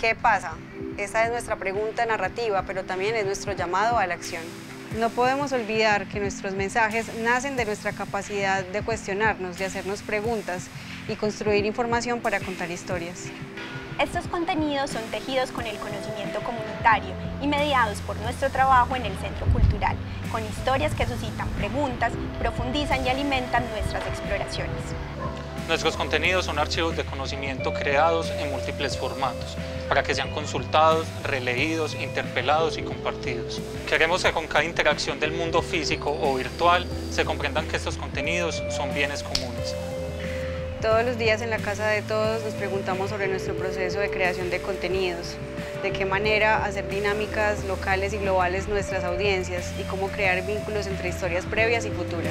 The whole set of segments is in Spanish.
¿Qué pasa? Esa es nuestra pregunta narrativa, pero también es nuestro llamado a la acción. No podemos olvidar que nuestros mensajes nacen de nuestra capacidad de cuestionarnos, de hacernos preguntas y construir información para contar historias. Estos contenidos son tejidos con el conocimiento comunitario y mediados por nuestro trabajo en el Centro Cultural, con historias que suscitan preguntas, profundizan y alimentan nuestras exploraciones. Nuestros contenidos son archivos de conocimiento creados en múltiples formatos, para que sean consultados, releídos, interpelados y compartidos. Queremos que con cada interacción del mundo físico o virtual se comprendan que estos contenidos son bienes comunes. Todos los días en la Casa de Todos nos preguntamos sobre nuestro proceso de creación de contenidos, de qué manera hacer dinámicas locales y globales nuestras audiencias y cómo crear vínculos entre historias previas y futuras.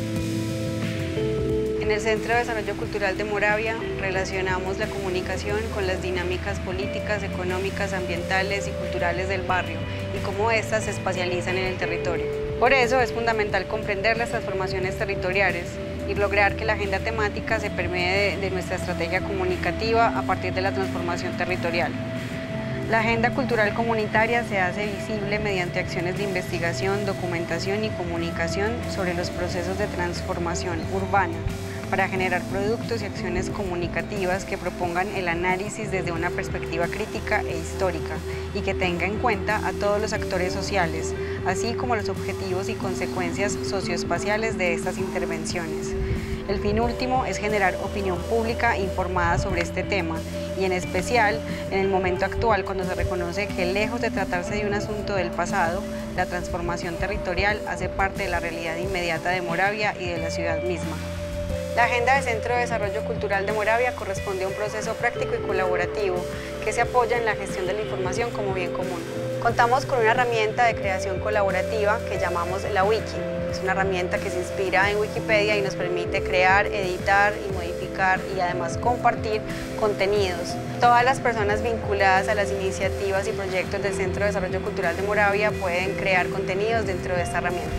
En el Centro de Desarrollo Cultural de Moravia relacionamos la comunicación con las dinámicas políticas, económicas, ambientales y culturales del barrio y cómo éstas se espacializan en el territorio. Por eso es fundamental comprender las transformaciones territoriales y lograr que la agenda temática se permee de nuestra estrategia comunicativa a partir de la transformación territorial. La agenda cultural comunitaria se hace visible mediante acciones de investigación, documentación y comunicación sobre los procesos de transformación urbana, para generar productos y acciones comunicativas que propongan el análisis desde una perspectiva crítica e histórica y que tenga en cuenta a todos los actores sociales, así como los objetivos y consecuencias socioespaciales de estas intervenciones. El fin último es generar opinión pública informada sobre este tema y en especial en el momento actual cuando se reconoce que lejos de tratarse de un asunto del pasado, la transformación territorial hace parte de la realidad inmediata de Moravia y de la ciudad misma. La Agenda del Centro de Desarrollo Cultural de Moravia corresponde a un proceso práctico y colaborativo que se apoya en la gestión de la información como bien común. Contamos con una herramienta de creación colaborativa que llamamos la Wiki. Es una herramienta que se inspira en Wikipedia y nos permite crear, editar y modificar y además compartir contenidos. Todas las personas vinculadas a las iniciativas y proyectos del Centro de Desarrollo Cultural de Moravia pueden crear contenidos dentro de esta herramienta.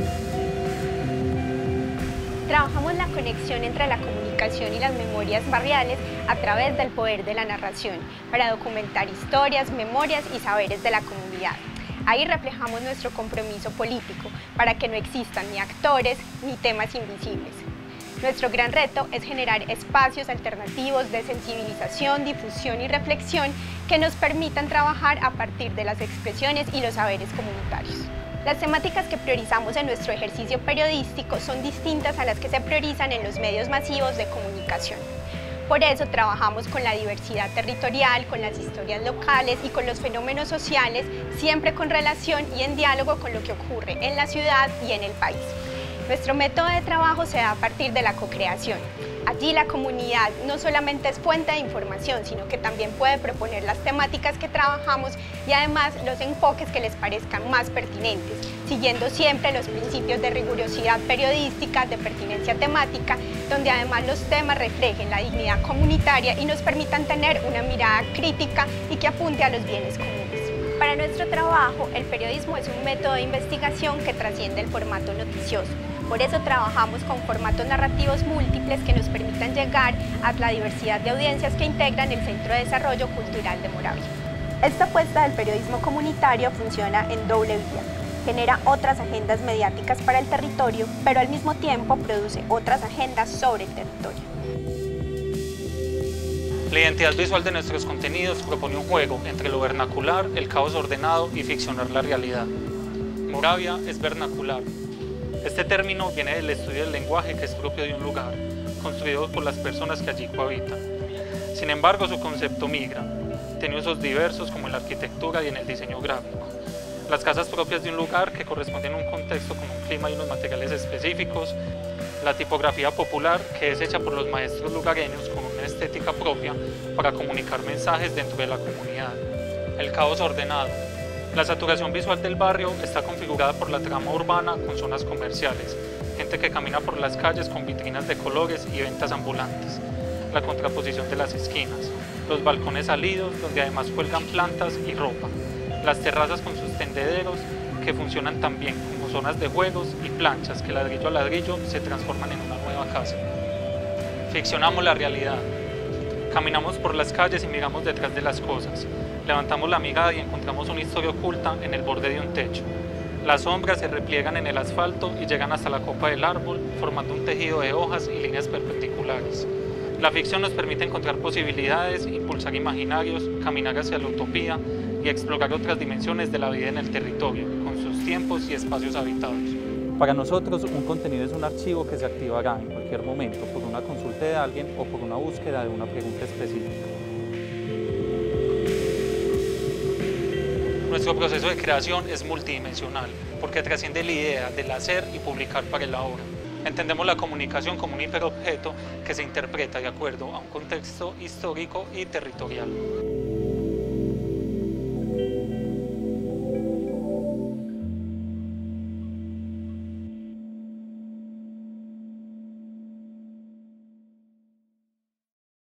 Trabajamos la conexión entre la comunicación y las memorias barriales a través del poder de la narración, para documentar historias, memorias y saberes de la comunidad. Ahí reflejamos nuestro compromiso político, para que no existan ni actores ni temas invisibles. Nuestro gran reto es generar espacios alternativos de sensibilización, difusión y reflexión que nos permitan trabajar a partir de las expresiones y los saberes comunitarios. Las temáticas que priorizamos en nuestro ejercicio periodístico son distintas a las que se priorizan en los medios masivos de comunicación. Por eso trabajamos con la diversidad territorial, con las historias locales y con los fenómenos sociales, siempre con relación y en diálogo con lo que ocurre en la ciudad y en el país. Nuestro método de trabajo se da a partir de la co-creación. Allí la comunidad no solamente es fuente de información, sino que también puede proponer las temáticas que trabajamos y además los enfoques que les parezcan más pertinentes, siguiendo siempre los principios de rigurosidad periodística, de pertinencia temática, donde además los temas reflejen la dignidad comunitaria y nos permitan tener una mirada crítica y que apunte a los bienes comunes. Para nuestro trabajo, el periodismo es un método de investigación que trasciende el formato noticioso. Por eso trabajamos con formatos narrativos múltiples que nos permitan llegar a la diversidad de audiencias que integran el Centro de Desarrollo Cultural de Moravia. Esta apuesta del periodismo comunitario funciona en doble vía. Genera otras agendas mediáticas para el territorio, pero al mismo tiempo produce otras agendas sobre el territorio. La identidad visual de nuestros contenidos propone un juego entre lo vernacular, el caos ordenado y ficcionar la realidad. Moravia es vernacular. Este término viene del estudio del lenguaje que es propio de un lugar, construido por las personas que allí cohabitan. Sin embargo, su concepto migra. Tiene usos diversos como en la arquitectura y en el diseño gráfico. Las casas propias de un lugar que corresponden a un contexto con un clima y unos materiales específicos. La tipografía popular que es hecha por los maestros lugareños con una estética propia para comunicar mensajes dentro de la comunidad. El caos ordenado. La saturación visual del barrio está configurada por la trama urbana con zonas comerciales, gente que camina por las calles con vitrinas de colores y ventas ambulantes, la contraposición de las esquinas, los balcones salidos donde además cuelgan plantas y ropa, las terrazas con sus tendederos que funcionan también como zonas de juegos y planchas que ladrillo a ladrillo se transforman en una nueva casa. Ficcionamos la realidad. Caminamos por las calles y miramos detrás de las cosas. Levantamos la mirada y encontramos una historia oculta en el borde de un techo. Las sombras se repliegan en el asfalto y llegan hasta la copa del árbol, formando un tejido de hojas y líneas perpendiculares. La ficción nos permite encontrar posibilidades, impulsar imaginarios, caminar hacia la utopía y explorar otras dimensiones de la vida en el territorio, con sus tiempos y espacios habitados. Para nosotros, un contenido es un archivo que se activará en cualquier momento por una consulta de alguien o por una búsqueda de una pregunta específica. Nuestro proceso de creación es multidimensional, porque trasciende la idea del hacer y publicar para el ahora. Entendemos la comunicación como un hiperobjeto que se interpreta de acuerdo a un contexto histórico y territorial.